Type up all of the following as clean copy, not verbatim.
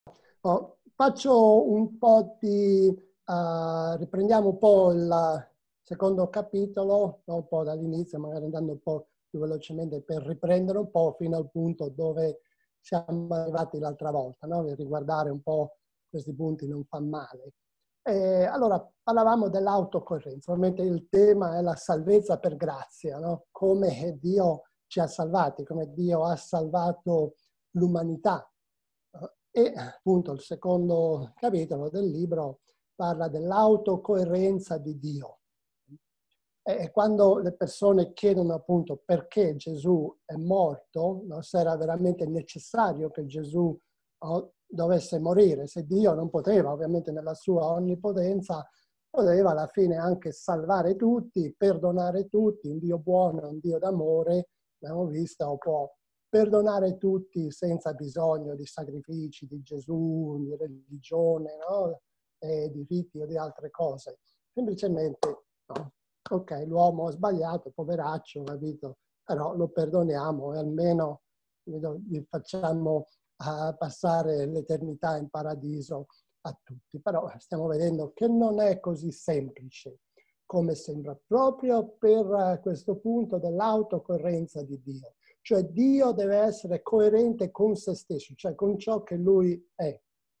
Faccio un po' di... riprendiamo un po' il secondo capitolo, un po' dall'inizio, magari andando un po' più velocemente per riprendere un po' fino al punto dove siamo arrivati l'altra volta, no? Per riguardare un po' questi punti non fa male. Allora, parlavamo dell'autocorrenza, ovviamente il tema è la salvezza per grazia, no? Come Dio ci ha salvati, come Dio ha salvato l'umanità. E appunto il secondo capitolo del libro parla dell'autocoerenza di Dio. E quando le persone chiedono appunto perché Gesù è morto, no? Se era veramente necessario che Gesù dovesse morire, se Dio non poteva, ovviamente nella sua onnipotenza, poteva alla fine anche salvare tutti, perdonare tutti, un Dio buono, un Dio d'amore, abbiamo visto, può perdonare tutti senza bisogno di sacrifici, di Gesù, di religione, no? Di riti o di altre cose. Semplicemente, no? Ok, l'uomo ha sbagliato, poveraccio, capito? Però lo perdoniamo e almeno gli facciamo passare l'eternità in paradiso a tutti. Però stiamo vedendo che non è così semplice come sembra, proprio per questo punto dell'autocorrenza di Dio. Cioè Dio deve essere coerente con se stesso, cioè con ciò che Lui è.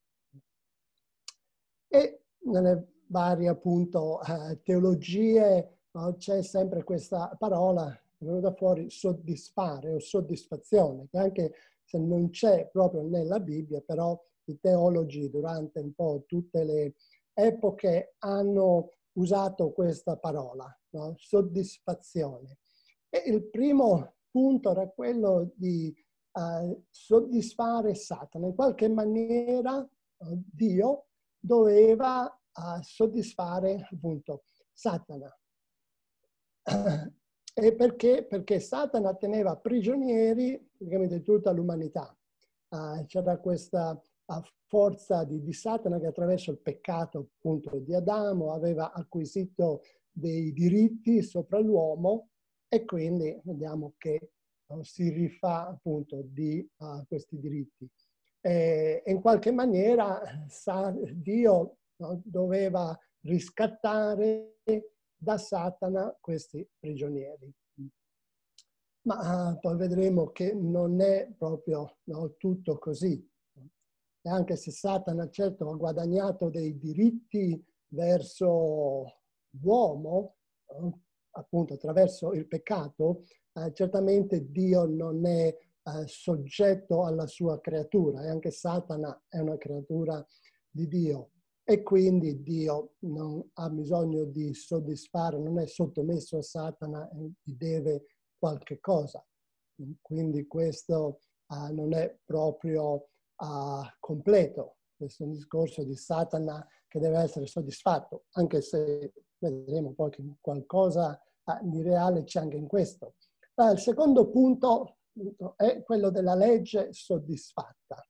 E nelle varie appunto teologie c'è sempre questa parola che è venuta fuori, soddisfare o soddisfazione, che anche se non c'è proprio nella Bibbia, però i teologi durante un po' tutte le epoche hanno usato questa parola, no? Soddisfazione. E il primo punto era quello di soddisfare Satana. In qualche maniera Dio doveva soddisfare appunto Satana. E perché? Perché Satana teneva prigionieri praticamente tutta l'umanità. C'era questa forza di Satana che attraverso il peccato appunto di Adamo aveva acquisito dei diritti sopra l'uomo e quindi vediamo che si rifà appunto di questi diritti. E in qualche maniera Dio doveva riscattare da Satana questi prigionieri. Ma poi vedremo che non è proprio tutto così. E anche se Satana certo ha guadagnato dei diritti verso l'uomo, appunto attraverso il peccato, certamente Dio non è soggetto alla sua creatura e anche Satana è una creatura di Dio. E quindi Dio non ha bisogno di soddisfare, non è sottomesso a Satana e gli deve qualche cosa. Quindi questo non è proprio completo. Questo è un discorso di Satana che deve essere soddisfatto, anche se vedremo poi che qualcosa di reale c'è anche in questo. Il secondo punto è quello della legge soddisfatta.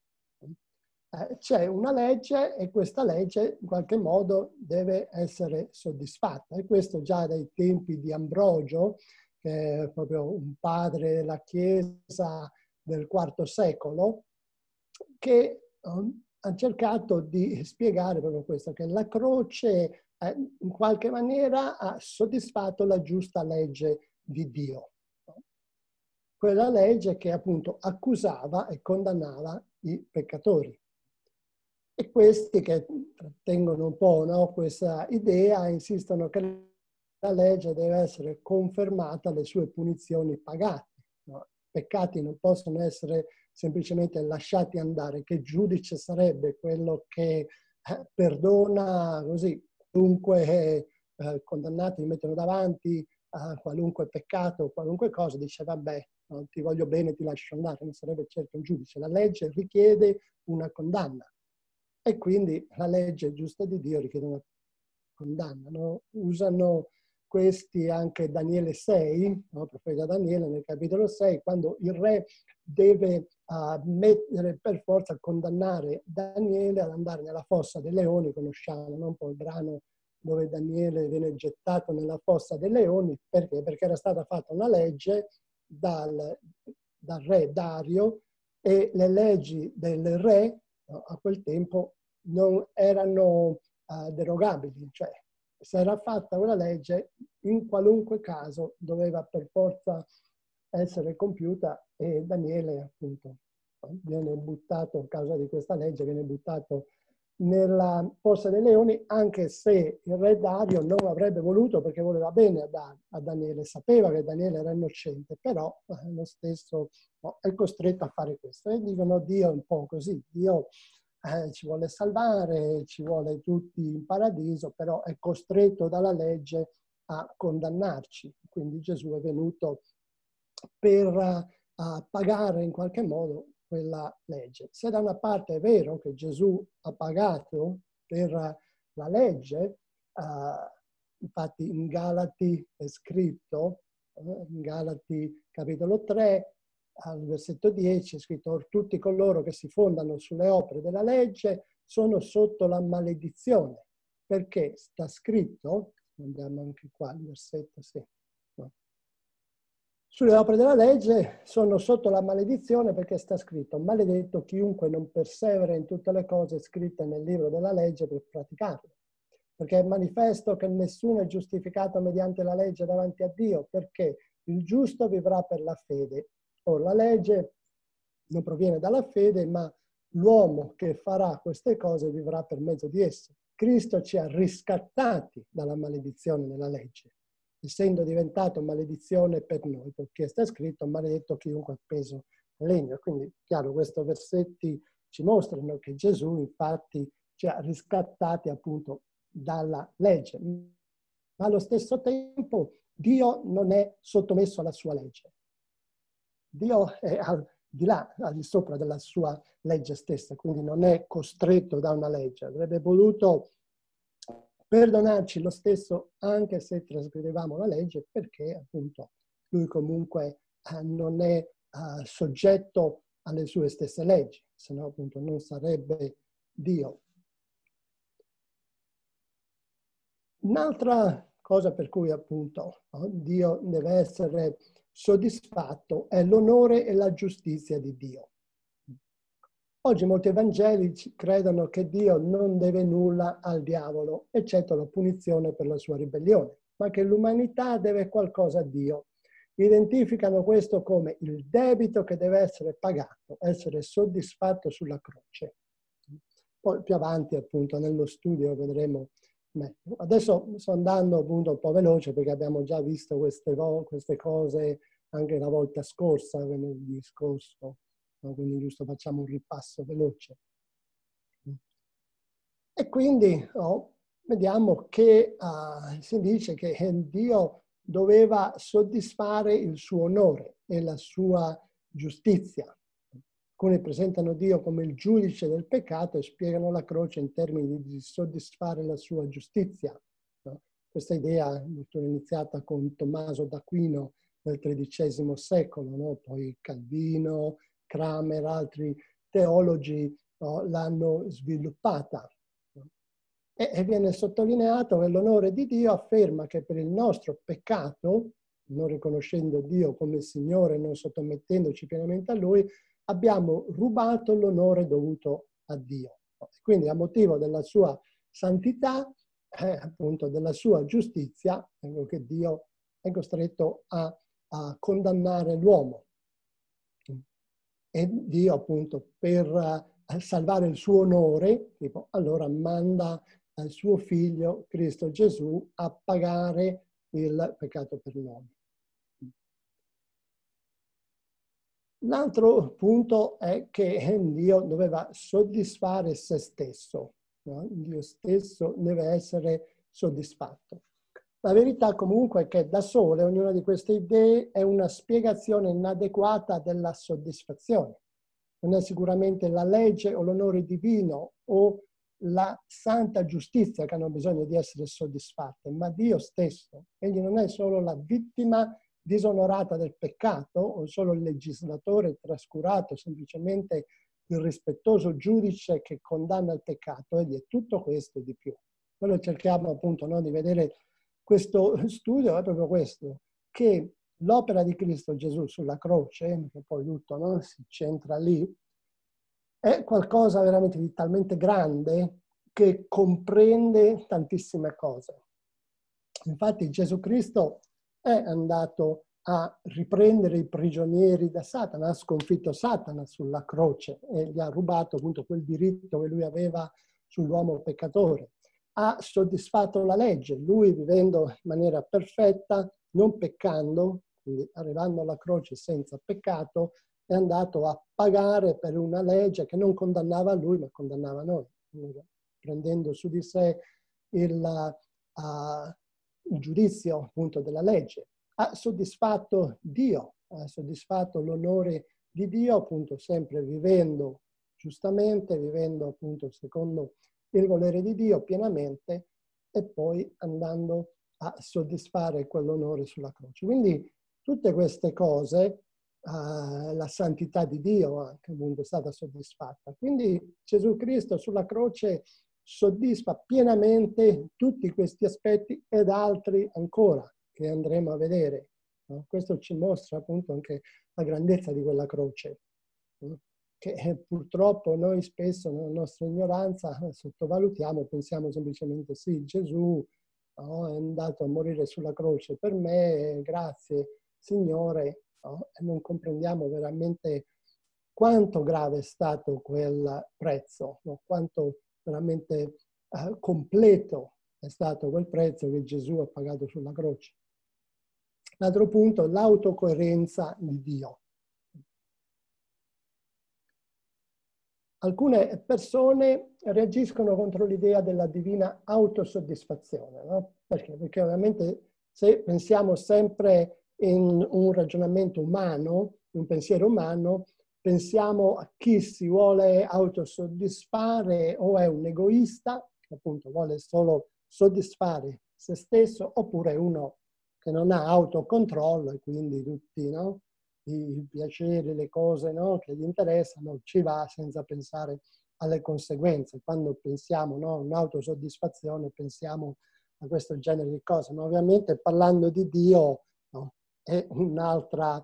C'è una legge e questa legge in qualche modo deve essere soddisfatta. E questo già dai tempi di Ambrogio, che è proprio un padre della Chiesa del IV secolo, che ha cercato di spiegare proprio questo, che la croce in qualche maniera ha soddisfatto la giusta legge di Dio. Quella legge che appunto accusava e condannava i peccatori. E questi che trattengono un po', no, questa idea insistono che la legge deve essere confermata alle sue punizioni pagate. No? I peccati non possono essere semplicemente lasciati andare. Che giudice sarebbe quello che perdona così qualunque condannato gli mettono davanti a qualunque peccato, qualunque cosa, dice vabbè, no, ti voglio bene, ti lascio andare. Non sarebbe certo un giudice. La legge richiede una condanna. E quindi la legge giusta di Dio richiede una condanna. No? Usano questi anche Daniele 6, no? Profeta Daniele nel capitolo 6, quando il re deve mettere per forza, condannare Daniele ad andare nella fossa dei leoni, conosciamo no? Un po' il brano dove Daniele viene gettato nella fossa dei leoni, perché? Perché era stata fatta una legge dal re Dario e le leggi del re a quel tempo non erano derogabili, cioè se era fatta una legge, in qualunque caso doveva per forza essere compiuta, e Daniele appunto viene buttato, a causa di questa legge, viene buttato nella fossa dei leoni, anche se il re Dario non avrebbe voluto, perché voleva bene a Daniele, sapeva che Daniele era innocente, però lo stesso è costretto a fare questo. E dicono: Dio è un po' così, Dio ci vuole salvare, ci vuole tutti in paradiso, però è costretto dalla legge a condannarci. Quindi Gesù è venuto per pagare in qualche modo quella legge. Se da una parte è vero che Gesù ha pagato per la legge, infatti in Galati è scritto, in Galati capitolo 3, al versetto 10 è scritto: tutti coloro che si fondano sulle opere della legge sono sotto la maledizione, perché sta scritto, andiamo anche qua il versetto, sì, no. Sulle opere della legge sono sotto la maledizione, perché sta scritto: maledetto chiunque non persevera in tutte le cose scritte nel libro della legge per praticarle. Perché è manifesto che nessuno è giustificato mediante la legge davanti a Dio, perché il giusto vivrà per la fede. Ora, la legge non proviene dalla fede, ma l'uomo che farà queste cose vivrà per mezzo di esse. Cristo ci ha riscattati dalla maledizione della legge, essendo diventato maledizione per noi, perché sta scritto: maledetto chiunque ha appeso legno. Quindi, chiaro, questi versetti ci mostrano che Gesù infatti ci ha riscattati appunto dalla legge, ma allo stesso tempo Dio non è sottomesso alla sua legge. Dio è al di là, al di sopra della sua legge stessa, quindi non è costretto da una legge. Avrebbe voluto perdonarci lo stesso anche se trasgredevamo la legge, perché appunto lui comunque non è soggetto alle sue stesse leggi, se no appunto non sarebbe Dio. Un'altra cosa per cui appunto Dio deve essere soddisfatto è l'onore e la giustizia di Dio. Oggi molti evangelici credono che Dio non deve nulla al diavolo, eccetto la punizione per la sua ribellione, ma che l'umanità deve qualcosa a Dio. Identificano questo come il debito che deve essere pagato, essere soddisfatto sulla croce. Poi più avanti appunto nello studio vedremo meglio. Adesso sto andando appunto un po' veloce, perché abbiamo già visto queste cose anche la volta scorsa, venerdì scorso. Quindi giusto facciamo un ripasso veloce. E quindi vediamo che si dice che Dio doveva soddisfare il suo onore e la sua giustizia. Alcuni presentano Dio come il giudice del peccato e spiegano la croce in termini di soddisfare la sua giustizia. Questa idea è iniziata con Tommaso d'Aquino nel XIII secolo, no? Poi Calvino, Kramer, altri teologi l'hanno sviluppata. E viene sottolineato che l'onore di Dio afferma che per il nostro peccato, non riconoscendo Dio come Signore, non sottomettendoci pienamente a Lui, abbiamo rubato l'onore dovuto a Dio. Quindi a motivo della sua santità, appunto della sua giustizia, ecco che Dio è costretto a condannare l'uomo. E Dio appunto per salvare il suo onore, tipo, allora manda il suo figlio Cristo Gesù a pagare il peccato per noi. L'altro punto è che Dio doveva soddisfare se stesso, no? Dio stesso deve essere soddisfatto. La verità comunque è che da sole ognuna di queste idee è una spiegazione inadeguata della soddisfazione. Non è sicuramente la legge o l'onore divino o la santa giustizia che hanno bisogno di essere soddisfatte, ma Dio stesso. Egli non è solo la vittima disonorata del peccato o solo il legislatore trascurato, semplicemente il rispettoso giudice che condanna il peccato. Egli è tutto questo e di più. Quello cerchiamo appunto di vedere. Questo studio è proprio questo, che l'opera di Cristo Gesù sulla croce, che poi tutto si centra lì, è qualcosa veramente di talmente grande che comprende tantissime cose. Infatti Gesù Cristo è andato a riprendere i prigionieri da Satana, ha sconfitto Satana sulla croce e gli ha rubato appunto quel diritto che lui aveva sull'uomo peccatore. Ha soddisfatto la legge, lui vivendo in maniera perfetta, non peccando, quindi arrivando alla croce senza peccato, è andato a pagare per una legge che non condannava lui, ma condannava noi, prendendo su di sé il giudizio appunto della legge. Ha soddisfatto Dio, ha soddisfatto l'onore di Dio, appunto sempre vivendo giustamente, vivendo appunto secondo il volere di Dio pienamente e poi andando a soddisfare quell'onore sulla croce. Quindi tutte queste cose, la santità di Dio anche appunto è stata soddisfatta. Quindi Gesù Cristo sulla croce soddisfa pienamente tutti questi aspetti ed altri ancora che andremo a vedere. No? Questo ci mostra appunto anche la grandezza di quella croce, no? Che purtroppo noi spesso nella nostra ignoranza sottovalutiamo, pensiamo semplicemente sì, Gesù no, è andato a morire sulla croce per me, grazie Signore, no? E non comprendiamo veramente quanto grave è stato quel prezzo, no? Quanto veramente completo è stato quel prezzo che Gesù ha pagato sulla croce. L'altro punto, l'autocoerenza di Dio. Alcune persone reagiscono contro l'idea della divina autosoddisfazione, no? Perché? Perché ovviamente se pensiamo sempre in un ragionamento umano, un pensiero umano, pensiamo a chi si vuole autosoddisfare o è un egoista, che appunto vuole solo soddisfare se stesso, oppure uno che non ha autocontrollo e quindi tutti, no? I piaceri, le cose no, che gli interessano, ci va senza pensare alle conseguenze. Quando pensiamo no, a un'autosoddisfazione, pensiamo a questo genere di cose. Ma ovviamente parlando di Dio no, è un'altra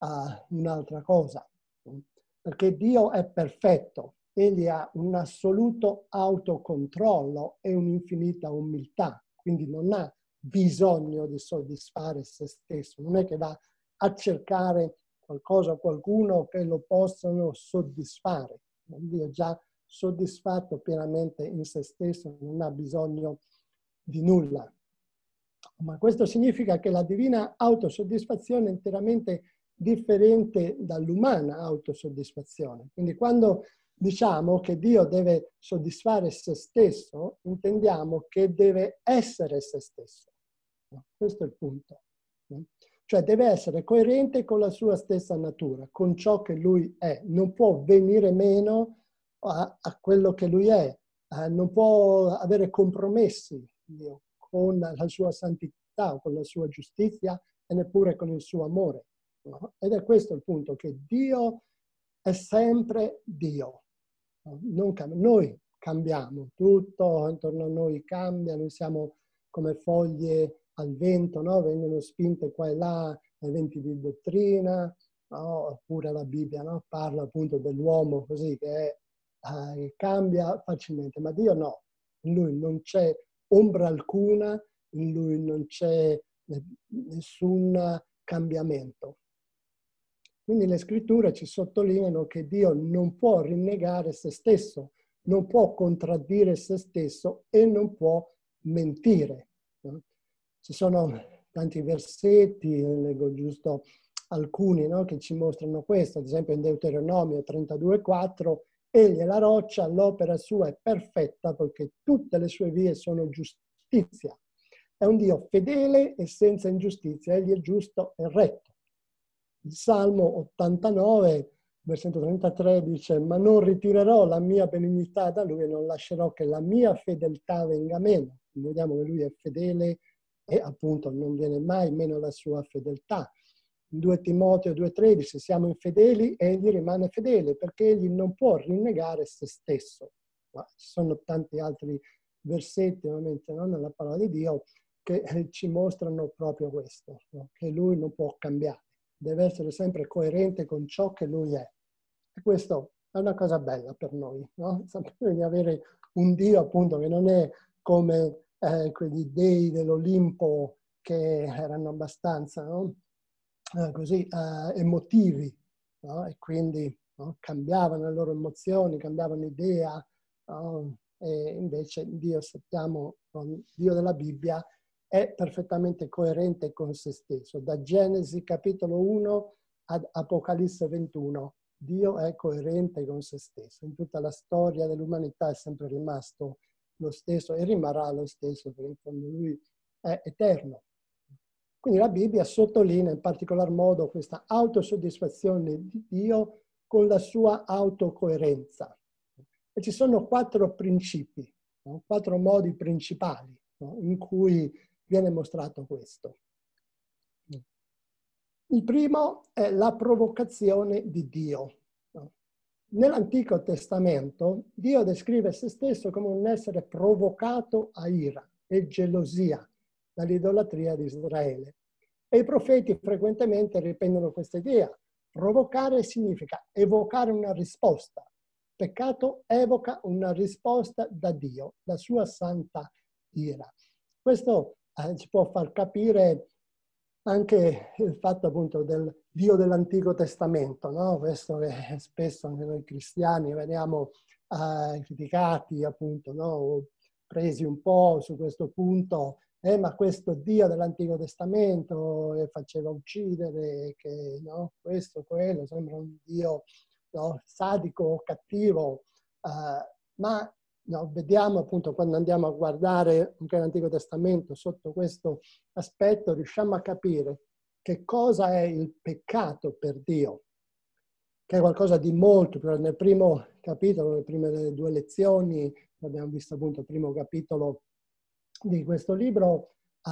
cosa. Perché Dio è perfetto, Egli ha un assoluto autocontrollo e un'infinita umiltà, quindi non ha bisogno di soddisfare se stesso, non è che va a cercare qualcosa o qualcuno che lo possano soddisfare. Dio è già soddisfatto pienamente in se stesso, non ha bisogno di nulla. Ma questo significa che la divina autosoddisfazione è interamente differente dall'umana autosoddisfazione. Quindi quando diciamo che Dio deve soddisfare se stesso, intendiamo che deve essere se stesso. Questo è il punto. Cioè deve essere coerente con la sua stessa natura, con ciò che lui è. Non può venire meno a quello che lui è. Non può avere compromessi Dio, con la sua santità, con la sua giustizia e neppure con il suo amore. No? Ed è questo il punto, che Dio è sempre Dio. Noi cambiamo, tutto intorno a noi cambia, noi siamo come foglie al vento, no? Vengono spinte qua e là eventi di dottrina, no? Oppure la Bibbia no? Parla appunto dell'uomo così che cambia facilmente, ma Dio no, in lui non c'è ombra alcuna, in lui non c'è nessun cambiamento. Quindi le scritture ci sottolineano che Dio non può rinnegare se stesso, non può contraddire se stesso e non può mentire. No? Ci sono tanti versetti, leggo giusto alcuni no, che ci mostrano questo, ad esempio in Deuteronomio 32,4, egli è la roccia, l'opera sua è perfetta perché tutte le sue vie sono giustizia. È un Dio fedele e senza ingiustizia, egli è giusto e retto. Il Salmo 89, versetto 33 dice: ma non ritirerò la mia benignità da lui e non lascerò che la mia fedeltà venga meno. Vediamo che lui è fedele e appunto non viene mai meno la sua fedeltà. In 2 Timoteo 2,13 se siamo infedeli, egli rimane fedele perché egli non può rinnegare se stesso. Ma ci sono tanti altri versetti ovviamente no, nella parola di Dio che ci mostrano proprio questo, no? Che lui non può cambiare. Deve essere sempre coerente con ciò che lui è. E questo è una cosa bella per noi, no? Sapere di avere un Dio appunto che non è come quegli dei dell'Olimpo che erano abbastanza, no? Così emotivi, no? E quindi, no? Cambiavano le loro emozioni, cambiavano idea, no? E invece Dio, sappiamo, Dio della Bibbia è perfettamente coerente con se stesso. Da Genesi capitolo 1 ad Apocalisse 21, Dio è coerente con se stesso. In tutta la storia dell'umanità è sempre rimasto lo stesso e rimarrà lo stesso, perché in fondo Lui è eterno. Quindi la Bibbia sottolinea in particolar modo questa autosoddisfazione di Dio con la sua autocoerenza. E ci sono 4 principi, no? 4 modi principali, no? In cui viene mostrato questo. Il primo è la provocazione di Dio. No? Nell'Antico Testamento Dio descrive se stesso come un essere provocato a ira e gelosia dall'idolatria di Israele. E i profeti frequentemente riprendono questa idea. Provocare significa evocare una risposta. Peccato evoca una risposta da Dio, la sua santa ira. Questo ci può far capire anche il fatto appunto del Dio dell'Antico Testamento, no? Questo che spesso anche noi cristiani veniamo criticati appunto, no? O presi un po' su questo punto, ma questo Dio dell'Antico Testamento che faceva uccidere, che no? Questo, quello, sembra un Dio, no? Sadico, cattivo, ma no, vediamo appunto quando andiamo a guardare anche l'Antico Testamento sotto questo aspetto, riusciamo a capire che cosa è il peccato per Dio, che è qualcosa di molto più. Nel primo capitolo, le prime 2 lezioni, abbiamo visto appunto il primo capitolo di questo libro,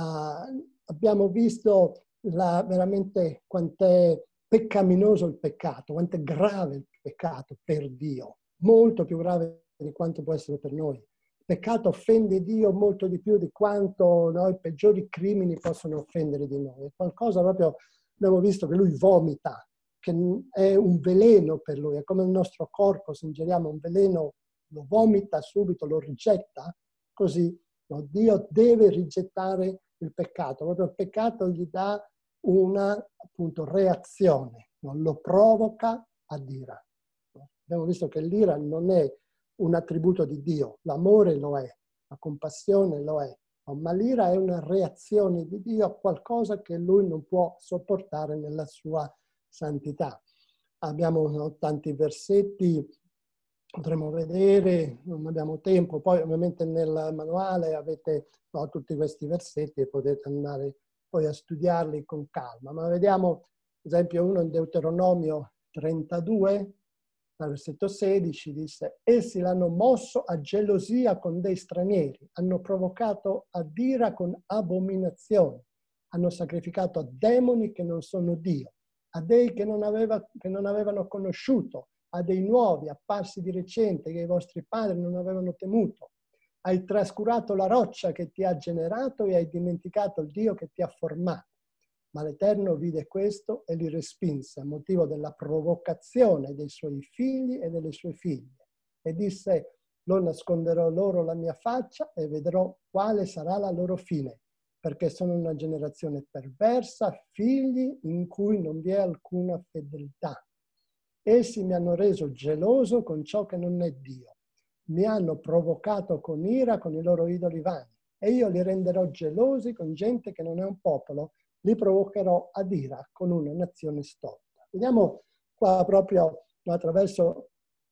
abbiamo visto veramente quant'è peccaminoso il peccato, quanto è grave il peccato per Dio, molto più grave di quanto può essere per noi. Il peccato offende Dio molto di più di quanto i peggiori crimini possono offendere di noi. È qualcosa proprio, abbiamo visto che lui vomita, che è un veleno per lui, è come il nostro corpo, se ingeriamo un veleno lo vomita subito, lo rigetta, così no? Dio deve rigettare il peccato, proprio il peccato gli dà una appunto reazione, no? Lo provoca ad ira. No? Abbiamo visto che l'ira non è un attributo di Dio, l'amore lo è, la compassione lo è, ma l'ira è una reazione di Dio a qualcosa che lui non può sopportare nella sua santità. Abbiamo tanti versetti, potremo vedere, non abbiamo tempo, poi ovviamente nel manuale avete tutti questi versetti e potete andare poi a studiarli con calma, ma vediamo ad esempio uno in Deuteronomio 32, versetto 16, disse: essi l'hanno mosso a gelosia con dei stranieri, hanno provocato ad ira con abominazioni, hanno sacrificato a demoni che non sono Dio, a dei che non avevano conosciuto, a dei nuovi apparsi di recente che i vostri padri non avevano temuto. Hai trascurato la roccia che ti ha generato e hai dimenticato il Dio che ti ha formato. Ma l'Eterno vide questo e li respinse a motivo della provocazione dei suoi figli e delle sue figlie. E disse: non nasconderò loro la mia faccia e vedrò quale sarà la loro fine, perché sono una generazione perversa, figli in cui non vi è alcuna fedeltà. Essi mi hanno reso geloso con ciò che non è Dio. Mi hanno provocato con ira con i loro idoli vani. E io li renderò gelosi con gente che non è un popolo. Li provocherò ad ira con una nazione stolta. Vediamo qua proprio attraverso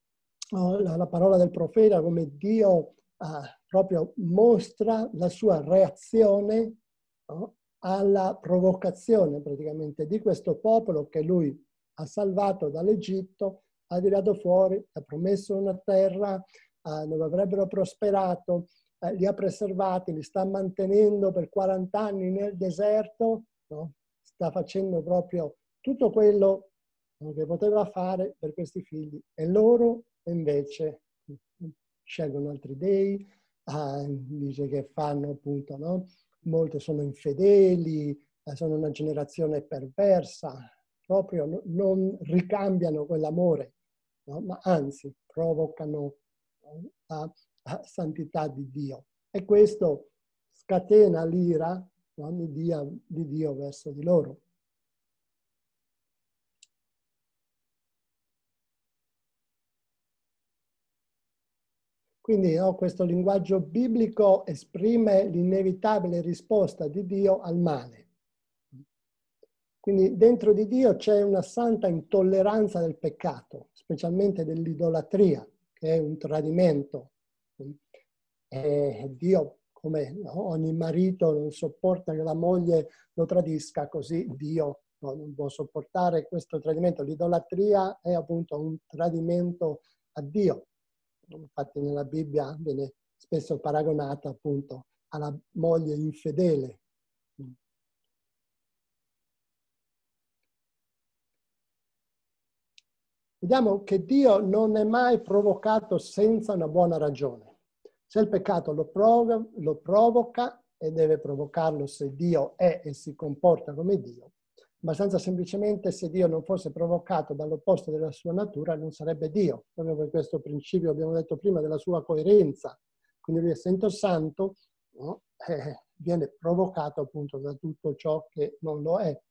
la parola del profeta come Dio proprio mostra la sua reazione alla provocazione praticamente di questo popolo che lui ha salvato dall'Egitto, ha tirato fuori, ha promesso una terra dove avrebbero prosperato, li ha preservati, li sta mantenendo per 40 anni nel deserto, no? Sta facendo proprio tutto quello che poteva fare per questi figli e loro invece scelgono altri dei, dice che fanno appunto, no? Molte sono infedeli, sono una generazione perversa, proprio non ricambiano quell'amore no? Ma anzi provocano la santità di Dio. E questo scatena l'ira, no, di Dio verso di loro. Quindi questo linguaggio biblico esprime l'inevitabile risposta di Dio al male. Quindi dentro di Dio c'è una santa intolleranza del peccato, specialmente dell'idolatria, che è un tradimento. E Dio, come ogni marito, non sopporta che la moglie lo tradisca, così Dio non può sopportare questo tradimento. L'idolatria è appunto un tradimento a Dio. Infatti nella Bibbia viene spesso paragonata appunto alla moglie infedele. Vediamo che Dio non è mai provocato senza una buona ragione. Se il peccato lo provoca e deve provocarlo se Dio è e si comporta come Dio, abbastanza semplicemente se Dio non fosse provocato dall'opposto della sua natura non sarebbe Dio. Proprio per questo principio abbiamo detto prima della sua coerenza. Quindi lui essendo santo, no? Viene provocato appunto da tutto ciò che non lo è.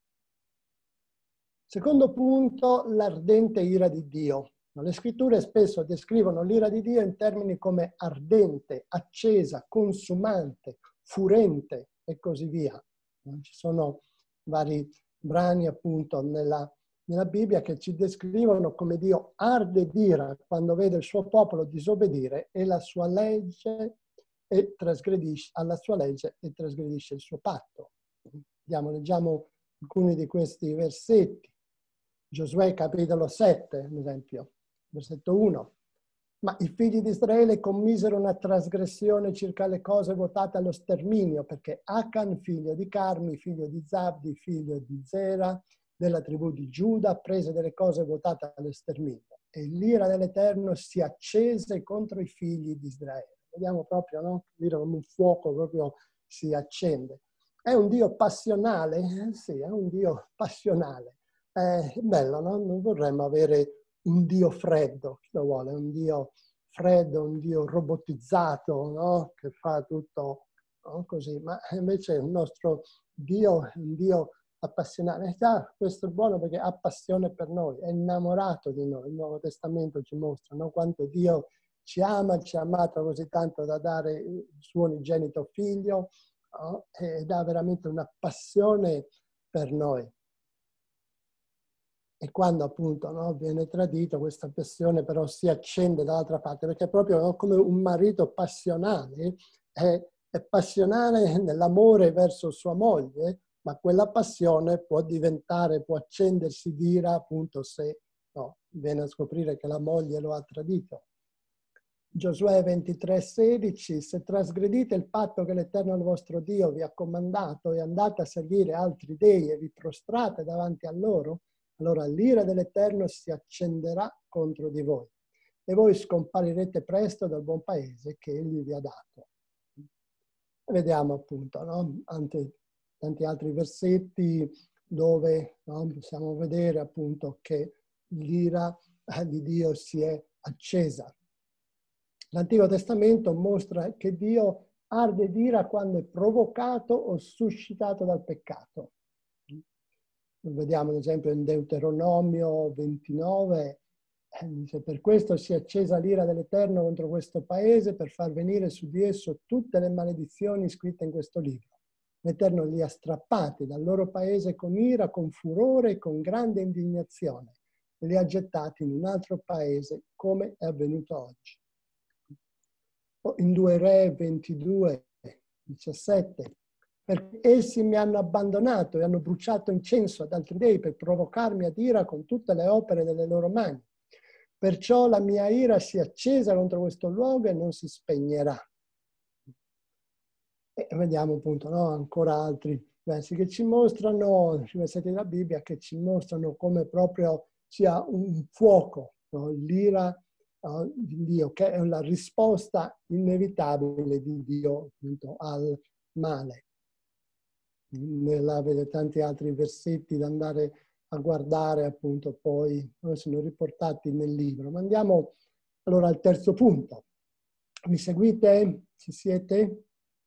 Secondo punto, l'ardente ira di Dio. Le scritture spesso descrivono l'ira di Dio in termini come ardente, accesa, consumante, furente e così via. Ci sono vari brani appunto nella Bibbia che ci descrivono come Dio arde d'ira quando vede il suo popolo disobbedire e la sua legge e trasgredisce alla sua legge e trasgredisce il suo patto. Leggiamo alcuni di questi versetti. Giosuè capitolo 7, ad esempio, versetto 1. Ma i figli di Israele commisero una trasgressione circa le cose votate allo sterminio, perché Achan, figlio di Carmi, figlio di Zabdi, figlio di Zera, della tribù di Giuda, prese delle cose votate allo sterminio. E l'ira dell'Eterno si accese contro i figli di Israele. Vediamo proprio, no? L'ira come un fuoco proprio si accende. È un Dio passionale? Sì, è un Dio passionale. È bello, no? Non vorremmo avere un Dio freddo, chi lo vuole? Un Dio freddo, un Dio robotizzato, no? Che fa tutto, no? Così, ma invece il nostro Dio è un Dio appassionato. Questo è buono perché ha passione per noi, è innamorato di noi. Il Nuovo Testamento ci mostra, no? Quanto Dio ci ama, ci ha amato così tanto da dare il suo unigenito figlio, no? Ed ha veramente una passione per noi. E quando appunto, no, viene tradito, questa passione però si accende dall'altra parte, perché proprio, no, come un marito passionale è passionale nell'amore verso sua moglie, ma quella passione può accendersi d'ira appunto se no, viene a scoprire che la moglie lo ha tradito. Giosuè 23,16: se trasgredite il patto che l'Eterno il vostro Dio vi ha comandato e andate a servire altri dei e vi prostrate davanti a loro, allora l'ira dell'Eterno si accenderà contro di voi e voi scomparirete presto dal buon paese che Egli vi ha dato. Vediamo appunto, no? Tanti altri versetti dove, no, possiamo vedere appunto che l'ira di Dio si è accesa. L'Antico Testamento mostra che Dio arde d'ira quando è provocato o suscitato dal peccato. Vediamo ad esempio in Deuteronomio 29, dice: per questo si è accesa l'ira dell'Eterno contro questo paese per far venire su di esso tutte le maledizioni scritte in questo libro. L'Eterno li ha strappati dal loro paese con ira, con furore e con grande indignazione e li ha gettati in un altro paese come è avvenuto oggi. In 2 Re 22, 17, perché essi mi hanno abbandonato e hanno bruciato incenso ad altri dei per provocarmi ad ira con tutte le opere delle loro mani. Perciò la mia ira si è accesa contro questo luogo e non si spegnerà. E vediamo appunto, no, ancora altri versi che ci mostrano, i versetti della Bibbia che ci mostrano come proprio sia un fuoco, no? L'ira di Dio, che è la risposta inevitabile di Dio appunto al male. Nella, vede tanti altri versetti da andare a guardare appunto poi, sono riportati nel libro. Ma andiamo allora al terzo punto. Mi seguite? Ci siete?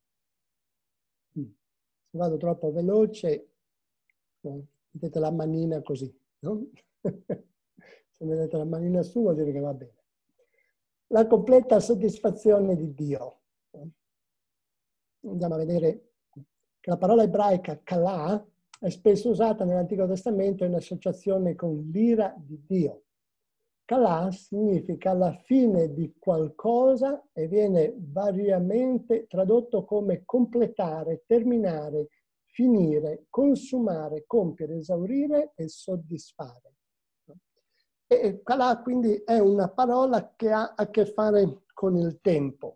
Se vado troppo veloce, mettete la manina così, no? Se mettete la manina su vuol dire che va bene. La completa soddisfazione di Dio. Andiamo a vedere che la parola ebraica kalà è spesso usata nell'Antico Testamento in associazione con l'ira di Dio. Kalà significa la fine di qualcosa e viene variamente tradotto come completare, terminare, finire, consumare, compiere, esaurire e soddisfare. E kalà quindi è una parola che ha a che fare con il tempo.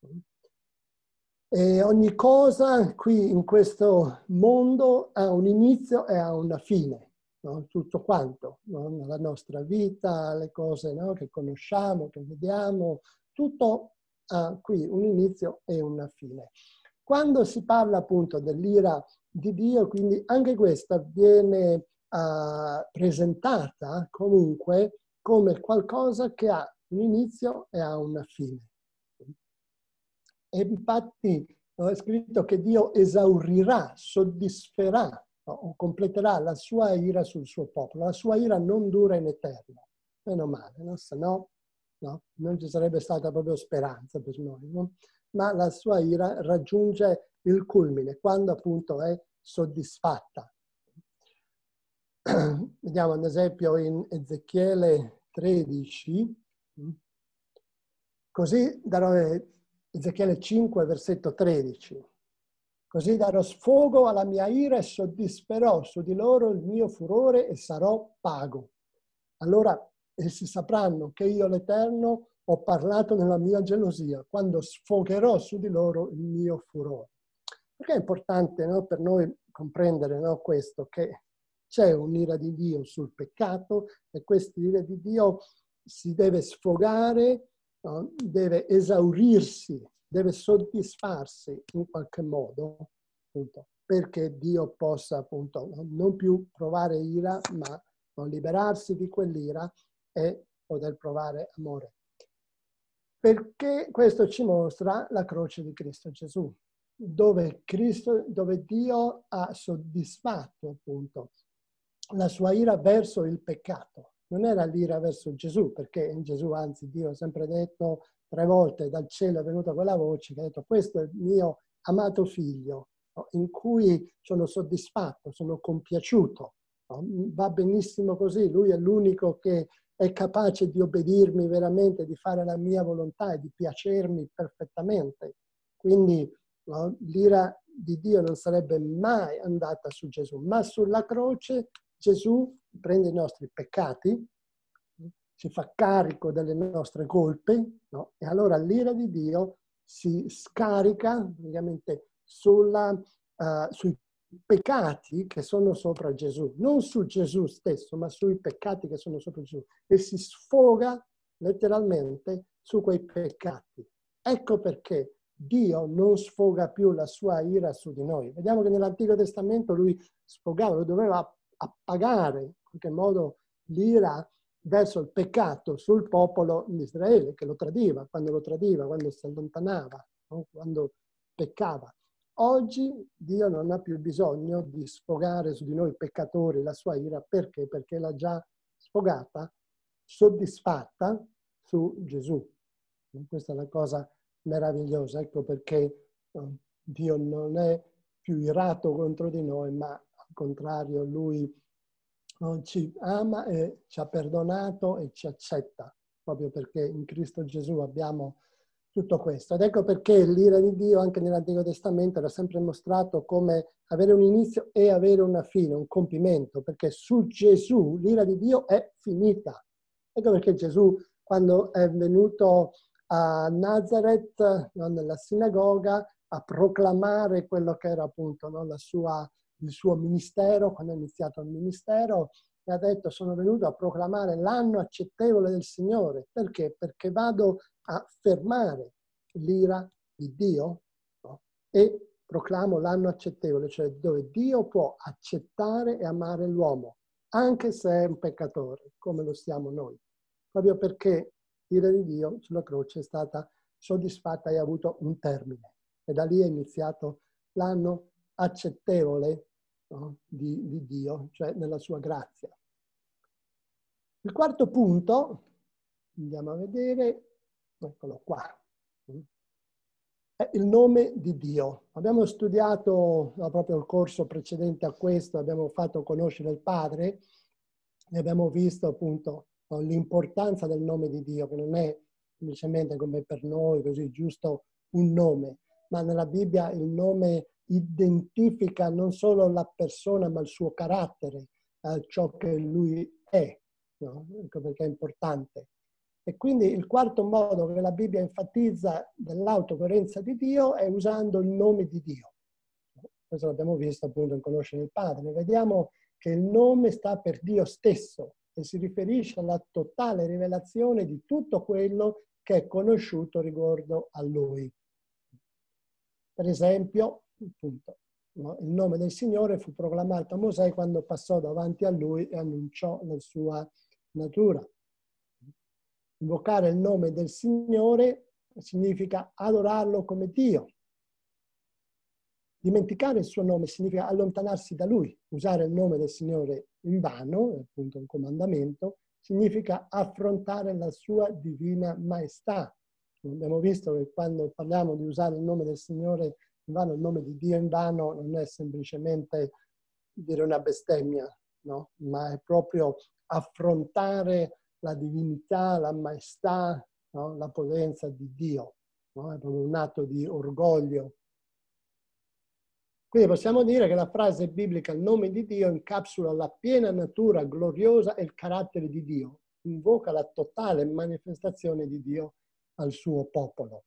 E ogni cosa qui in questo mondo ha un inizio e ha una fine, no? Tutto quanto, no? La nostra vita, le cose, no? Che conosciamo, che vediamo, tutto ha qui un inizio e una fine. Quando si parla appunto dell'ira di Dio, quindi anche questa viene presentata comunque come qualcosa che ha un inizio e ha una fine. E infatti è scritto che Dio esaurirà, soddisferà, no, o completerà la sua ira sul suo popolo. La sua ira non dura in eterno, meno male, no? Se no, no, non ci sarebbe stata proprio speranza per noi, no? Ma la sua ira raggiunge il culmine quando appunto è soddisfatta. Vediamo ad esempio in Ezechiele 13, così darò Ezechiele 5, versetto 13. Così darò sfogo alla mia ira e soddisferò su di loro il mio furore e sarò pago. Allora essi sapranno che io l'Eterno ho parlato nella mia gelosia, quando sfogherò su di loro il mio furore. Perché è importante, no, per noi comprendere, no, questo, che c'è un'ira di Dio sul peccato e questa ira di Dio si deve sfogare, no? Deve esaurirsi, deve soddisfarsi in qualche modo, appunto, perché Dio possa appunto non più provare ira, ma liberarsi di quell'ira e poter provare amore. Perché questo ci mostra la croce di Cristo Gesù, dove Dio ha soddisfatto appunto la sua ira verso il peccato. Non era l'ira verso Gesù, perché in Gesù, anzi, Dio ha sempre detto 3 volte, dal cielo è venuta quella voce che ha detto: questo è il mio amato figlio, no? In cui sono soddisfatto, sono compiaciuto. No? Va benissimo così, lui è l'unico che è capace di obbedirmi veramente, di fare la mia volontà e di piacermi perfettamente. Quindi no, l'ira di Dio non sarebbe mai andata su Gesù, ma sulla croce Gesù prende i nostri peccati, si fa carico delle nostre colpe, no? E allora l'ira di Dio si scarica praticamente sui peccati che sono sopra Gesù, non su Gesù stesso, ma sui peccati che sono sopra Gesù, e si sfoga letteralmente su quei peccati. Ecco perché Dio non sfoga più la sua ira su di noi. Vediamo che nell'Antico Testamento lui sfogava, lo doveva appagare in qualche modo l'ira verso il peccato sul popolo di Israele, che lo tradiva, quando si allontanava, no? Quando peccava. Oggi Dio non ha più bisogno di sfogare su di noi peccatori la sua ira. Perché? Perché l'ha già sfogata, soddisfatta su Gesù. Questa è una cosa meravigliosa. Ecco perché Dio non è più irato contro di noi, ma al contrario, Lui ci ama e ci ha perdonato e ci accetta, proprio perché in Cristo Gesù abbiamo tutto questo. Ed ecco perché l'ira di Dio anche nell'Antico Testamento era sempre mostrato come avere un inizio e avere una fine, un compimento, perché su Gesù l'ira di Dio è finita. Ecco perché Gesù, quando è venuto a Nazareth, no, nella sinagoga, a proclamare quello che era appunto, no, il suo ministero, quando ha iniziato il ministero, e ha detto: sono venuto a proclamare l'anno accettevole del Signore. Perché? Perché vado a fermare l'ira di Dio, no? E proclamo l'anno accettevole, cioè dove Dio può accettare e amare l'uomo. anche se è un peccatore, come lo siamo noi, proprio perché l'ira di Dio sulla croce è stata soddisfatta e ha avuto un termine. E da lì è iniziato l'anno accettevole, no, di Dio, cioè nella sua grazia. Il quarto punto, andiamo a vedere, eccolo qua, è il nome di Dio. Abbiamo studiato proprio il corso precedente a questo, abbiamo fatto conoscere il Padre e abbiamo visto appunto l'importanza del nome di Dio, che non è semplicemente come per noi, così giusto un nome, ma nella Bibbia il nome identifica non solo la persona, ma il suo carattere, ciò che lui è, no? Ecco perché è importante. E quindi il quarto modo che la Bibbia enfatizza dell'autocoerenza di Dio è usando il nome di Dio. Questo l'abbiamo visto appunto in Conoscere il Padre. Vediamo che il nome sta per Dio stesso e si riferisce alla totale rivelazione di tutto quello che è conosciuto riguardo a Lui. Per esempio, appunto, il nome del Signore fu proclamato a Mosè quando passò davanti a Lui e annunciò la sua natura. Invocare il nome del Signore significa adorarlo come Dio. Dimenticare il suo nome significa allontanarsi da Lui. Usare il nome del Signore in vano, è appunto un comandamento, significa affrontare la sua divina maestà. Abbiamo visto che quando parliamo di usare il nome del Signore in vano, il nome di Dio in vano, non è semplicemente dire una bestemmia, no? Ma è proprio affrontare la divinità, la maestà, no? La potenza di Dio, no? È proprio un atto di orgoglio. Quindi possiamo dire che la frase biblica il nome di Dio incapsula la piena natura gloriosa e il carattere di Dio, invoca la totale manifestazione di Dio al suo popolo.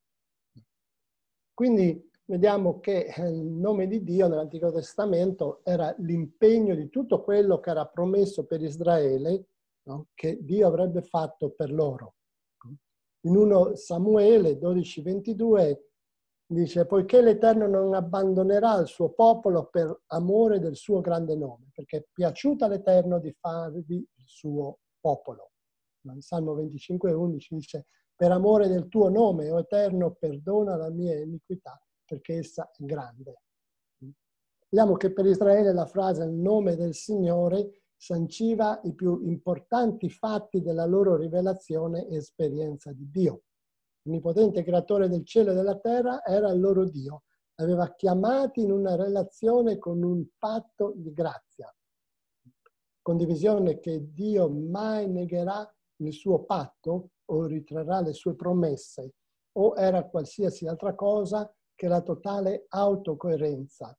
Quindi vediamo che il nome di Dio nell'Antico Testamento era l'impegno di tutto quello che era promesso per Israele, no? Che Dio avrebbe fatto per loro. In 1 Samuele 12:22 dice: poiché l'Eterno non abbandonerà il suo popolo per amore del suo grande nome, perché è piaciuto all'Eterno di farvi il suo popolo. In Salmo 25:11 dice: per amore del tuo nome, o Eterno, perdona la mia iniquità, perché essa è grande. Vediamo che per Israele la frase il nome del Signore sanciva i più importanti fatti della loro rivelazione e esperienza di Dio. L'onnipotente creatore del cielo e della terra era il loro Dio. Aveva chiamati in una relazione con un patto di grazia. Condivisione che Dio mai negherà il suo patto o ritrarrà le sue promesse, o era qualsiasi altra cosa che la totale autocoerenza.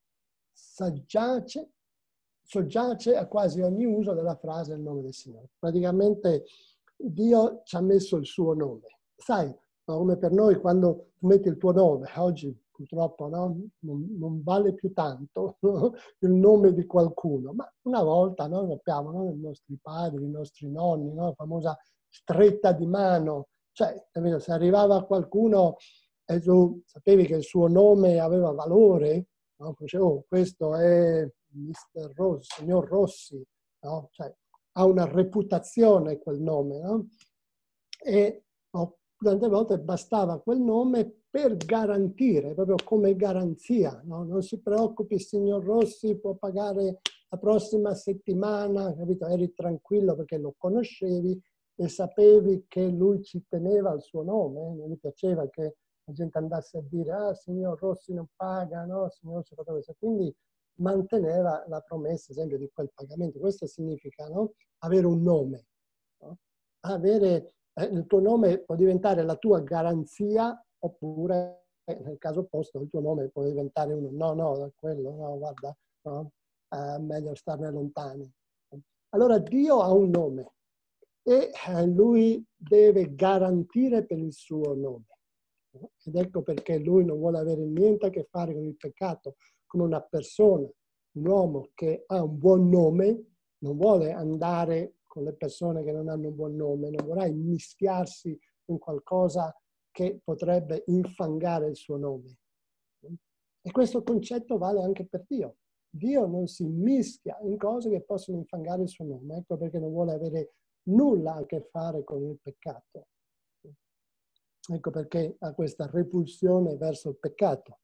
Soggiace a quasi ogni uso della frase il nome del Signore. Praticamente Dio ci ha messo il suo nome. Sai, come per noi quando tu metti il tuo nome, oggi purtroppo no? non vale più tanto no? Il nome di qualcuno, ma una volta noi sappiamo, no? I nostri padri, i nostri nonni, no? La famosa stretta di mano, cioè se arrivava qualcuno e tu sapevi che il suo nome aveva valore, no? Dicevo, questo è Mr. Rossi, signor Rossi, no? Cioè, ha una reputazione quel nome, no? E tante volte bastava quel nome per garantire, proprio come garanzia, no? Non si preoccupi, signor Rossi, può pagare la prossima settimana, capito? Eri tranquillo perché lo conoscevi e sapevi che lui ci teneva al suo nome, non gli piaceva che la gente andasse a dire, ah, signor Rossi non paga, no, signor Rossi fa questo. Quindi manteneva la promessa, esempio, di quel pagamento. Questo significa, no? Avere un nome, no? Avere il tuo nome può diventare la tua garanzia, oppure nel caso opposto il tuo nome può diventare uno, no, quello, no, guarda, no, meglio starne lontani. Allora Dio ha un nome e lui deve garantire per il suo nome. Ed ecco perché lui non vuole avere niente a che fare con il peccato, come una persona, un uomo che ha un buon nome, non vuole andare con le persone che non hanno un buon nome, non vorrà immischiarsi in qualcosa che potrebbe infangare il suo nome. E questo concetto vale anche per Dio. Dio non si mischia in cose che possono infangare il suo nome. Ecco perché non vuole avere nulla a che fare con il peccato. Ecco perché ha questa repulsione verso il peccato.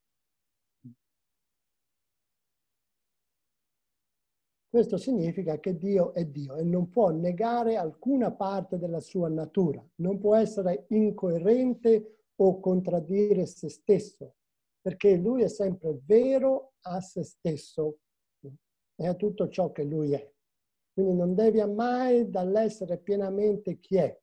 Questo significa che Dio è Dio e non può negare alcuna parte della sua natura, non può essere incoerente o contraddire se stesso, perché Lui è sempre vero a se stesso e a tutto ciò che Lui è. Quindi non devia mai dall'essere pienamente chi è.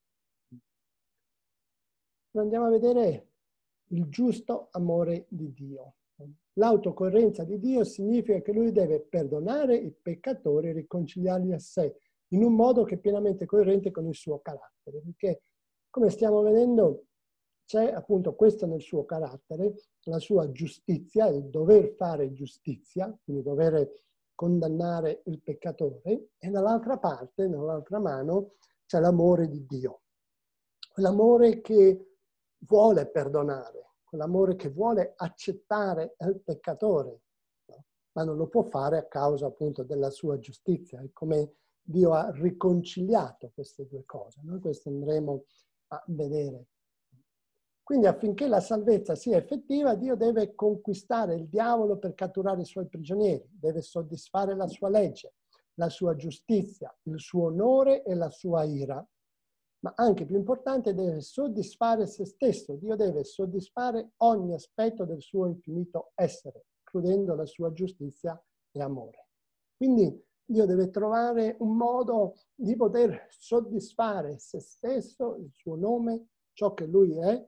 Andiamo a vedere il giusto amore di Dio. L'autocoerenza di Dio significa che Lui deve perdonare i peccatori e riconciliarli a sé in un modo che è pienamente coerente con il suo carattere. Perché, come stiamo vedendo, c'è appunto questo nel suo carattere, la sua giustizia, il dover fare giustizia, quindi dover condannare il peccatore, e dall'altra parte, nell'altra mano, c'è l'amore di Dio. L'amore che vuole perdonare, quell'amore che vuole accettare il peccatore, no? Ma non lo può fare a causa appunto della sua giustizia. È come Dio ha riconciliato queste due cose. Noi questo andremo a vedere. Quindi affinché la salvezza sia effettiva, Dio deve conquistare il diavolo per catturare i suoi prigionieri, deve soddisfare la sua legge, la sua giustizia, il suo onore e la sua ira. Ma anche più importante, deve soddisfare se stesso. Dio deve soddisfare ogni aspetto del suo infinito essere, includendo la sua giustizia e amore. Quindi Dio deve trovare un modo di poter soddisfare se stesso, il suo nome, ciò che Lui è,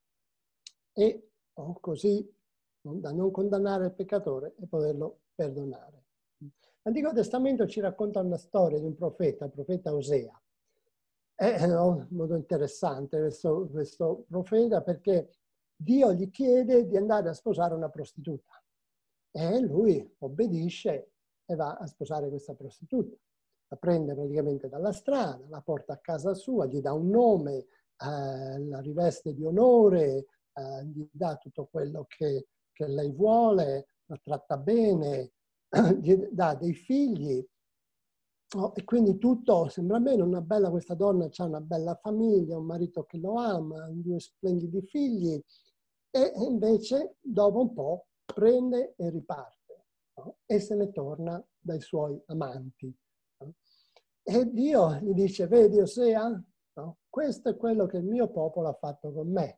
e così da non condannare il peccatore e poterlo perdonare. L'Antico Testamento ci racconta una storia di un profeta, il profeta Osea. È un modo interessante questo profeta, perché Dio gli chiede di andare a sposare una prostituta e lui obbedisce e va a sposare questa prostituta. La prende praticamente dalla strada, la porta a casa sua, gli dà un nome, la riveste di onore, gli dà tutto quello che lei vuole, la tratta bene, gli dà dei figli. Oh, e quindi tutto sembra bene, questa donna ha una bella famiglia, un marito che lo ama, due splendidi figli, e invece dopo un po' prende e riparte, no? E se ne torna dai suoi amanti. No? E Dio gli dice: vedi Osea, no? Questo è quello che il mio popolo ha fatto con me.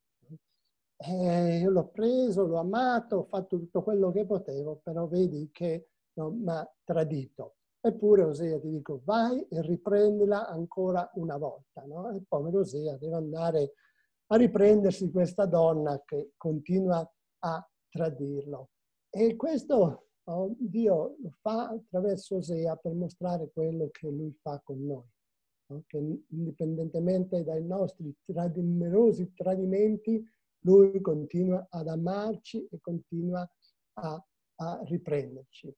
E io l'ho preso, l'ho amato, ho fatto tutto quello che potevo, però vedi che non mi ha tradito. Eppure Osea ti dico, vai e riprendila ancora una volta, no? E il povero Osea deve andare a riprendersi questa donna che continua a tradirlo. E questo Dio lo fa attraverso Osea per mostrare quello che lui fa con noi, no? Che indipendentemente dai nostri numerosi tradimenti, lui continua ad amarci e continua a riprenderci.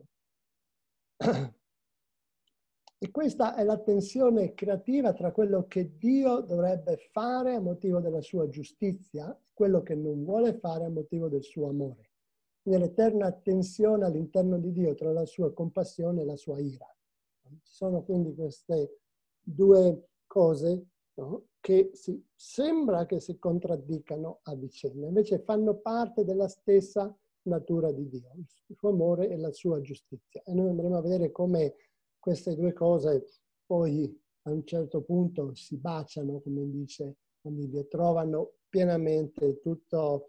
E questa è la tensione creativa tra quello che Dio dovrebbe fare a motivo della sua giustizia e quello che non vuole fare a motivo del suo amore. Quindi l'eterna tensione all'interno di Dio tra la sua compassione e la sua ira. Ci sono quindi queste due cose, no, che sembra che si contraddicano a vicenda, invece fanno parte della stessa natura di Dio, il suo amore e la sua giustizia. E noi andremo a vedere come queste due cose poi a un certo punto si baciano, come dice la Bibbia, trovano pienamente tutto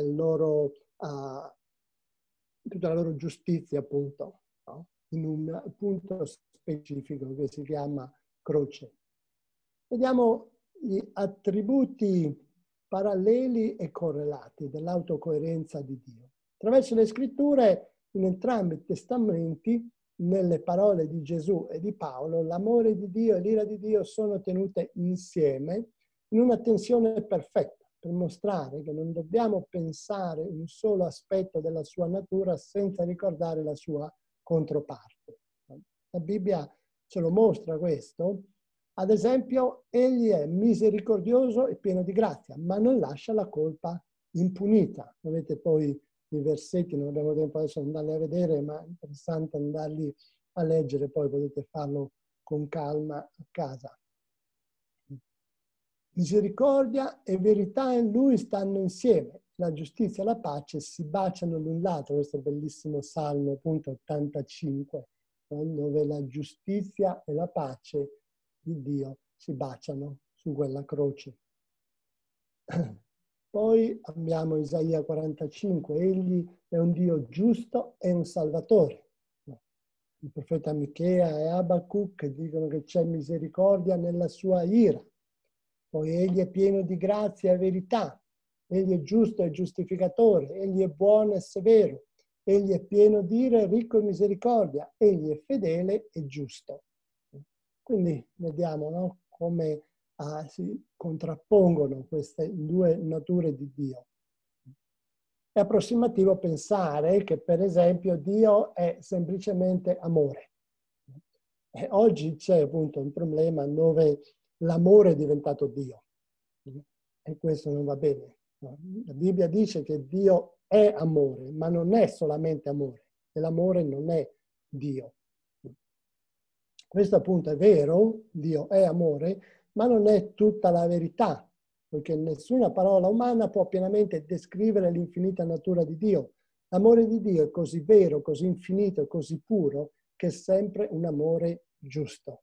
tutta la loro giustizia, appunto, no? In un punto specifico che si chiama croce. Vediamo gli attributi paralleli e correlati dell'autocoerenza di Dio. Attraverso le scritture, in entrambi i testamenti, nelle parole di Gesù e di Paolo, l'amore di Dio e l'ira di Dio sono tenute insieme in una tensione perfetta, per mostrare che non dobbiamo pensare un solo aspetto della sua natura senza ricordare la sua controparte. La Bibbia ce lo mostra questo. Ad esempio, egli è misericordioso e pieno di grazia, ma non lascia la colpa impunita. Avete poi i versetti, non abbiamo tempo adesso di andarli a vedere, ma è interessante andarli a leggere, poi potete farlo con calma a casa. Misericordia e verità in Lui stanno insieme, la giustizia e la pace si baciano l'un l'altro, questo è il bellissimo Salmo, appunto 85, dove la giustizia e la pace di Dio si baciano su quella croce. Poi abbiamo Isaia 45, egli è un Dio giusto e un Salvatore. Il profeta Michea e Abacuc dicono che c'è misericordia nella sua ira. Poi egli è pieno di grazia e verità. Egli è giusto e giustificatore. Egli è buono e severo. Egli è pieno di ira e ricco in misericordia. Egli è fedele e giusto. Quindi vediamo, no, come si contrappongono queste due nature di Dio. È approssimativo pensare che, per esempio, Dio è semplicemente amore. E oggi c'è appunto un problema dove l'amore è diventato Dio. E questo non va bene. La Bibbia dice che Dio è amore, ma non è solamente amore. E l'amore non è Dio. Questo appunto è vero, Dio è amore, ma non è tutta la verità, perché nessuna parola umana può pienamente descrivere l'infinita natura di Dio. L'amore di Dio è così vero, così infinito e così puro che è sempre un amore giusto.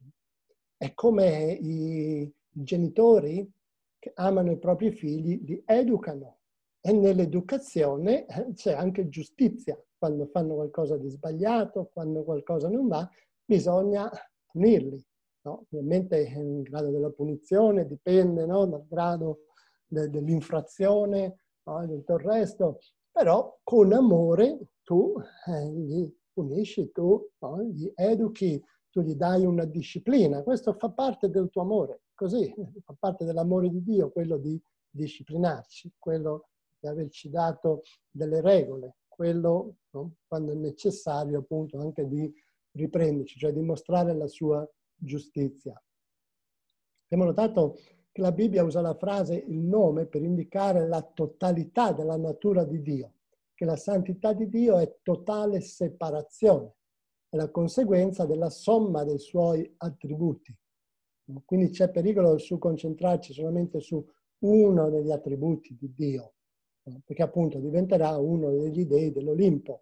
È come i genitori che amano i propri figli, li educano. E nell'educazione c'è anche giustizia. Quando fanno qualcosa di sbagliato, quando qualcosa non va, bisogna punirli. No? Ovviamente il grado della punizione dipende, no, dal grado dell'infrazione, no, e tutto il resto, però con amore tu li punisci, tu, no, li educhi, tu gli dai una disciplina. Questo fa parte del tuo amore, così, fa parte dell'amore di Dio, quello di disciplinarci, quello di averci dato delle regole, quello, no, quando è necessario appunto anche di riprenderci, cioè dimostrare la sua giustizia. Abbiamo notato che la Bibbia usa la frase il nome per indicare la totalità della natura di Dio, che la santità di Dio è totale separazione, è la conseguenza della somma dei suoi attributi. Quindi c'è pericolo su concentrarci solamente su uno degli attributi di Dio, perché appunto diventerà uno degli dei dell'Olimpo.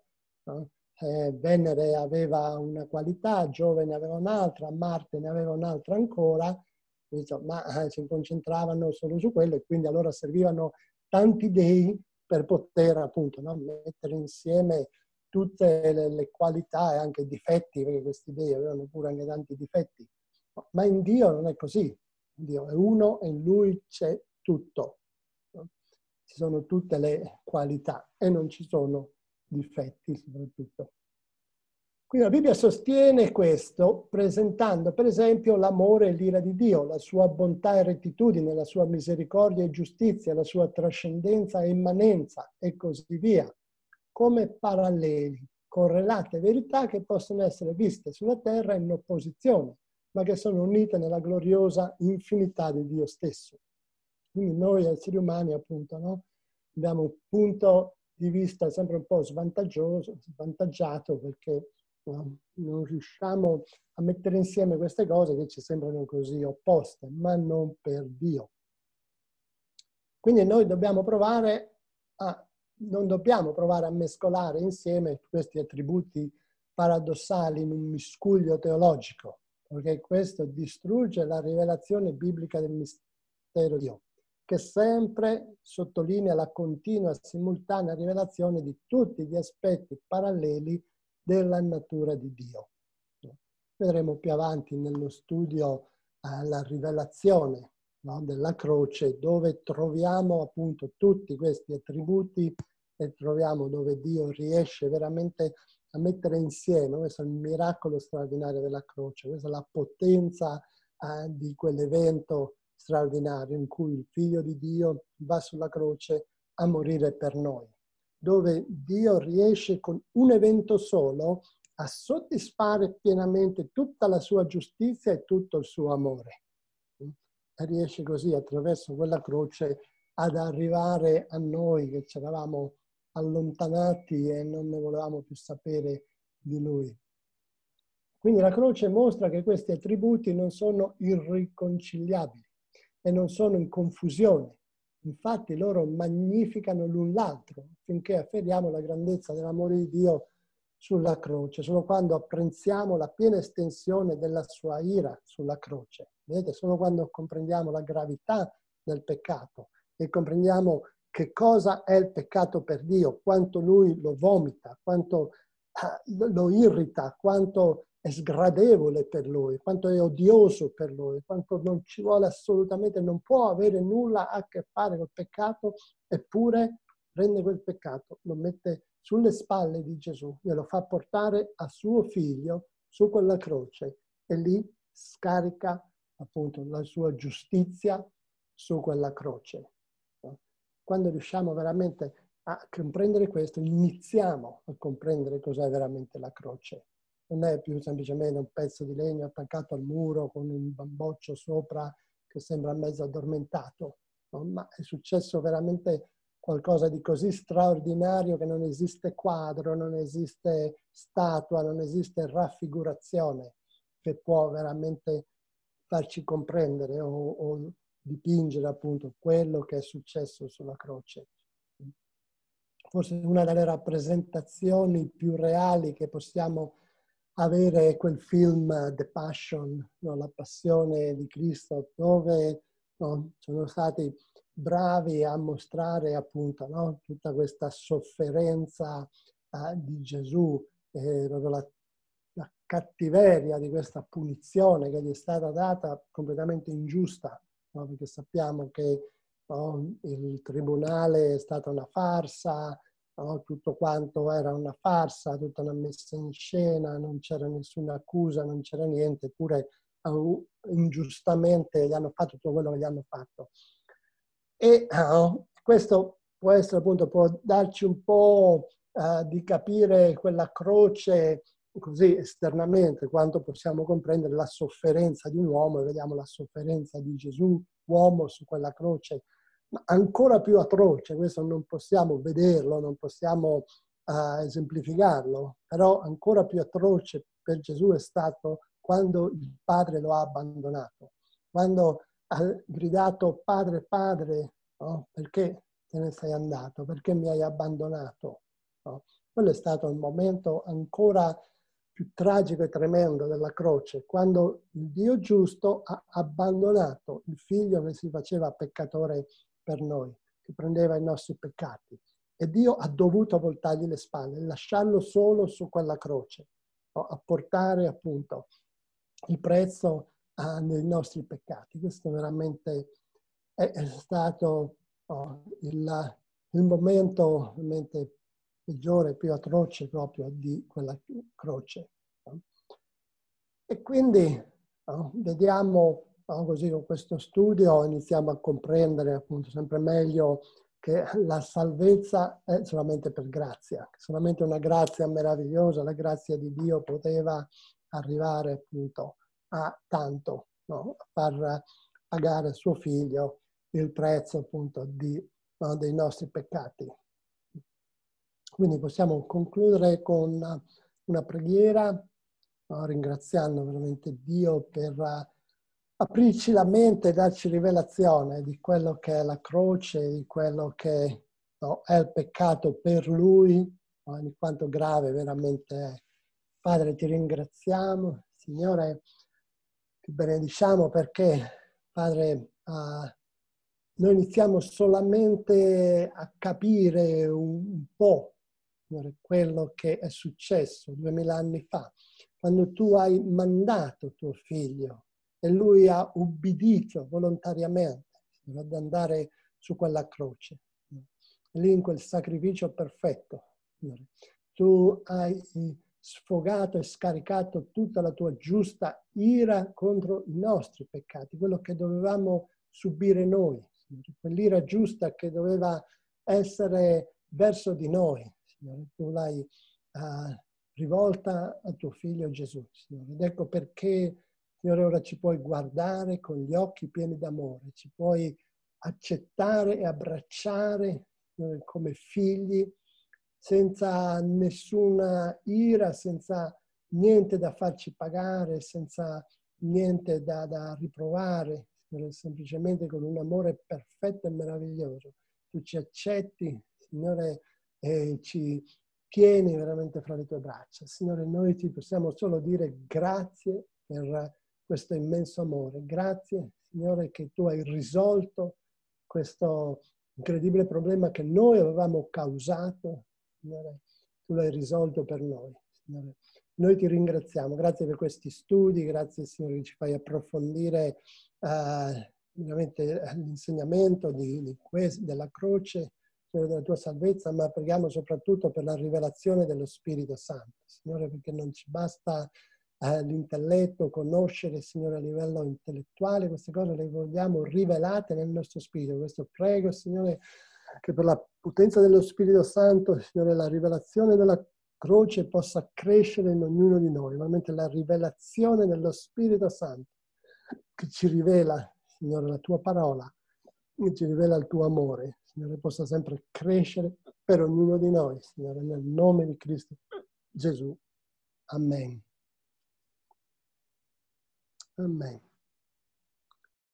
Venere aveva una qualità, Giove ne aveva un'altra, Marte ne aveva un'altra ancora, ma si concentravano solo su quello e quindi allora servivano tanti dei per poter appunto, no, mettere insieme tutte le qualità e anche i difetti, perché questi dei avevano pure anche tanti difetti. Ma in Dio non è così. Dio è uno e in Lui c'è tutto. Ci sono tutte le qualità e non ci sono difetti soprattutto. Quindi la Bibbia sostiene questo presentando per esempio l'amore e l'ira di Dio, la sua bontà e rettitudine, la sua misericordia e giustizia, la sua trascendenza e immanenza e così via, come paralleli, correlate verità che possono essere viste sulla terra in opposizione, ma che sono unite nella gloriosa infinità di Dio stesso. Quindi noi esseri umani appunto, no, abbiamo un punto di vista sempre un po' svantaggiato perché non riusciamo a mettere insieme queste cose che ci sembrano così opposte, ma non per Dio. Quindi noi dobbiamo provare non dobbiamo provare a mescolare insieme questi attributi paradossali in un miscuglio teologico, perché questo distrugge la rivelazione biblica del mistero di Dio, che sempre sottolinea la continua simultanea rivelazione di tutti gli aspetti paralleli della natura di Dio. Vedremo più avanti nello studio la rivelazione, no, della croce, dove troviamo appunto tutti questi attributi e troviamo dove Dio riesce veramente a mettere insieme. Questo è il miracolo straordinario della croce, questa è la potenza di quell'evento straordinario in cui il Figlio di Dio va sulla croce a morire per noi, dove Dio riesce con un evento solo a soddisfare pienamente tutta la sua giustizia e tutto il suo amore. E riesce così attraverso quella croce ad arrivare a noi che ci eravamo allontanati e non ne volevamo più sapere di lui. Quindi la croce mostra che questi attributi non sono irriconciliabili e non sono in confusione. Infatti loro magnificano l'un l'altro finché afferriamo la grandezza dell'amore di Dio sulla croce. Solo quando apprezziamo la piena estensione della sua ira sulla croce. Vedete, solo quando comprendiamo la gravità del peccato e comprendiamo che cosa è il peccato per Dio, quanto lui lo vomita, quanto lo irrita, quanto è sgradevole per lui, quanto è odioso per lui, quanto non ci vuole assolutamente, non può avere nulla a che fare col peccato, eppure prende quel peccato, lo mette sulle spalle di Gesù, glielo fa portare a suo figlio su quella croce e lì scarica appunto la sua giustizia su quella croce. Quando riusciamo veramente a comprendere questo, iniziamo a comprendere cos'è veramente la croce. Non è più semplicemente un pezzo di legno attaccato al muro con un bamboccio sopra che sembra mezzo addormentato, no? Ma è successo veramente qualcosa di così straordinario che non esiste quadro, non esiste statua, non esiste raffigurazione che può veramente farci comprendere o dipingere appunto quello che è successo sulla croce. Forse una delle rappresentazioni più reali che possiamo avere è quel film The Passion, no? La passione di Cristo, dove no, sono stati bravi a mostrare appunto no, tutta questa sofferenza di Gesù, proprio la cattiveria di questa punizione che gli è stata data completamente ingiusta, no? Perché sappiamo che no, il tribunale è stata una farsa, no? Tutto quanto era una farsa, tutta una messa in scena, non c'era nessuna accusa, non c'era niente, eppure ingiustamente gli hanno fatto tutto quello che gli hanno fatto. E questo può essere appunto, può darci un po' di capire quella croce così esternamente, quanto possiamo comprendere la sofferenza di un uomo, e vediamo la sofferenza di Gesù, uomo su quella croce, ma ancora più atroce, questo non possiamo vederlo, non possiamo esemplificarlo, però ancora più atroce per Gesù è stato quando il Padre lo ha abbandonato, quando ha gridato Padre, Padre, no? Perché te ne sei andato? Perché mi hai abbandonato? No? Quello è stato il momento ancora più tragico e tremendo della croce, quando il Dio giusto ha abbandonato il figlio che si faceva peccatore per noi, che prendeva i nostri peccati. E Dio ha dovuto voltargli le spalle, lasciarlo solo su quella croce, no? A portare appunto il prezzo dei nostri peccati. Questo veramente è stato il momento veramente peggiore, più atroce proprio di quella croce. No? E quindi vediamo così con questo studio iniziamo a comprendere appunto sempre meglio che la salvezza è solamente per grazia, solamente una grazia meravigliosa, la grazia di Dio poteva arrivare appunto a tanto, no? A far pagare a suo figlio il prezzo appunto dei nostri peccati. Quindi possiamo concludere con una preghiera, ringraziando veramente Dio per aprirci la mente e darci rivelazione di quello che è la croce, di quello che è il peccato per Lui, di quanto grave veramente è. Padre, ti ringraziamo, Signore, ti benediciamo perché, Padre, noi iniziamo solamente a capire un po' quello che è successo 2000 anni fa, quando tu hai mandato tuo figlio e lui ha ubbidito volontariamente ad andare su quella croce. Lì in quel sacrificio perfetto, tu hai sfogato e scaricato tutta la tua giusta ira contro i nostri peccati, quello che dovevamo subire noi, quell'ira giusta che doveva essere verso di noi, Signore. Tu l'hai rivolta a tuo figlio Gesù, Signore. Ed ecco perché, Signore, ora ci puoi guardare con gli occhi pieni d'amore, ci puoi accettare e abbracciare, Signore, come figli, senza nessuna ira, senza niente da farci pagare, senza niente da riprovare, Signore, semplicemente con un amore perfetto e meraviglioso. Tu ci accetti, Signore, e ci tieni veramente fra le tue braccia. Signore, noi ti possiamo solo dire grazie per questo immenso amore. Grazie, Signore, che tu hai risolto questo incredibile problema che noi avevamo causato. Signore, tu l'hai risolto per noi. Signore, noi ti ringraziamo. Grazie per questi studi. Grazie, Signore, che ci fai approfondire veramente l'insegnamento della croce, della tua salvezza, ma preghiamo soprattutto per la rivelazione dello Spirito Santo, Signore, perché non ci basta l'intelletto, conoscere, Signore, a livello intellettuale, queste cose le vogliamo rivelate nel nostro spirito. Questo prego, Signore, che per la potenza dello Spirito Santo, Signore, la rivelazione della croce possa crescere in ognuno di noi, veramente la rivelazione dello Spirito Santo che ci rivela, Signore, la tua parola, che ci rivela il tuo amore, Signore, possa sempre crescere per ognuno di noi, Signore, nel nome di Cristo Gesù. Amen. Amen.